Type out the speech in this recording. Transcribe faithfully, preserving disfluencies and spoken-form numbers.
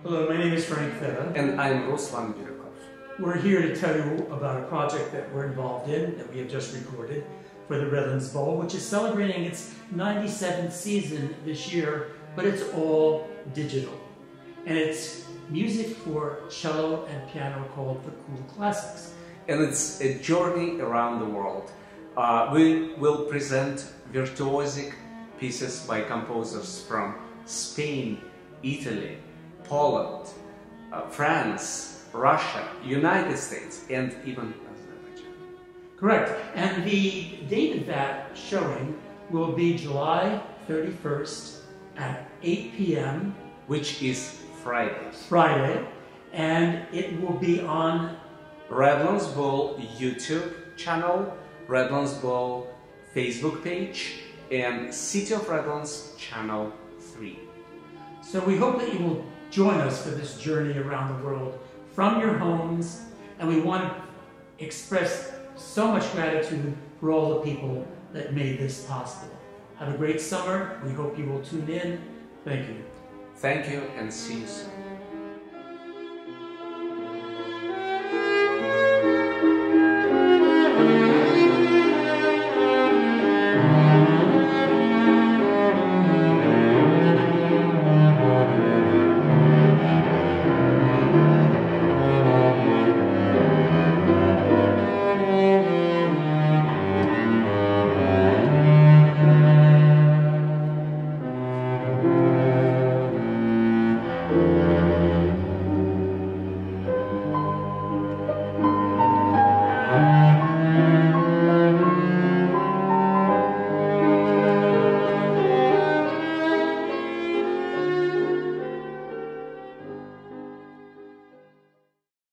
Hello, my name is Frank Feta. And I'm Ruslan Birkov. We're here to tell you about a project that we're involved in, that we have just recorded for the Redlands Bowl, which is celebrating its ninety-seventh season this year, but it's all digital. And it's music for cello and piano called the Cool Classics. And it's a journey around the world. Uh, we will present virtuosic pieces by composers from Spain, Italy, Poland, uh, France, Russia, United States, and even Azerbaijan. Correct. And the date of that showing will be July thirty-first at eight p m Which is Friday. Friday, and it will be on Redlands Bowl YouTube channel, Redlands Bowl Facebook page, and City of Redlands channel three. So we hope that you will join us for this journey around the world from your homes, and we want to express so much gratitude for all the people that made this possible. Have a great summer. We hope you will tune in. Thank you. Thank you and see you soon.